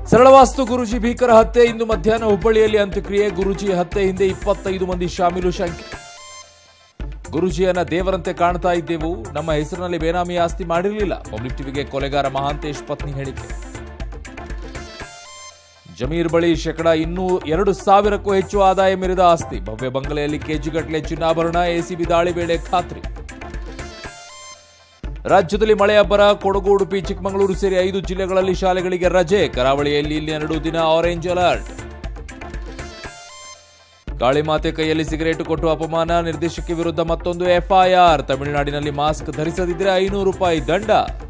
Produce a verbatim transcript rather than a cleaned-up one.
ಸರಳವಾಸ್ತು ಗುರೂಜಿ ಭೀಕರ ಹತ್ಯೆ. ಇಂದು ಮಧ್ಯಾಹ್ನ ಹುಬ್ಬಳ್ಳಿಯಲ್ಲಿ ಅಂತ್ಯಕ್ರಿಯೆ. ಗುರೂಜಿ ಹತ್ಯೆ ಹಿಂದೆ ಇಪ್ಪತ್ತೈದು ಮಂದಿ ಶಾಮೀಲು ಶಂಕೆ. ಗುರೂಜಿಯನ್ನ ದೇವರಂತೆ ಕಾಣ್ತಾ ಇದ್ದೆವು, ನಮ್ಮ ಹೆಸರಿನಲ್ಲಿ ಬೇನಾಮಿ ಆಸ್ತಿ ಮಾಡಿರಲಿಲ್ಲ. ಪಬ್ಲಿಕ್ ಟಿವಿಗೆ ಕೊಲೆಗಾರ ಮಹಾಂತೇಶ್ ಪತ್ನಿ ಹೇಳಿಕೆ. ಜಮೀರ್ ಬಳಿ ಶೇಕಡಾ ಇನ್ನೂ ಎರಡು ಸಾವಿರಕ್ಕೂ ಹೆಚ್ಚು ಆದಾಯ ಮೀರಿದ ಆಸ್ತಿ. ಭವ್ಯ ಬಂಗಲೆಯಲ್ಲಿ ಕೆಜಿಗಟ್ಟಲೆ ಚಿನ್ನಾಭರಣ. ಎಸಿಬಿ ದಾಳಿ ವೇಳೆ ಖಾತ್ರಿ. ರಾಜ್ಯದಲ್ಲಿ ಮಳೆ ಅಬ್ಬರ. ಕೊಡಗು, ಉಡುಪಿ, ಚಿಕ್ಕಮಗಳೂರು ಸೇರಿ ಐದು ಜಿಲ್ಲೆಗಳಲ್ಲಿ ಶಾಲೆಗಳಿಗೆ ರಜೆ. ಕರಾವಳಿಯಲ್ಲಿ ಇಲ್ಲಿ ಎರಡು ದಿನ ಆರೆಂಜ್ ಅಲರ್ಟ್. ಕಾಳಿಮಾತೆ ಕೈಯಲ್ಲಿ ಸಿಗರೇಟ್ ಕೊಟ್ಟು ಅಪಮಾನ. ನಿರ್ದೇಶಕಿ ವಿರುದ್ಧ ಮತ್ತೊಂದು ಎಫ್ಐಆರ್. ತಮಿಳುನಾಡಿನಲ್ಲಿ ಮಾಸ್ಕ್ ಧರಿಸದಿದ್ದರೆ ಐನೂರು ರೂಪಾಯಿ ದಂಡ.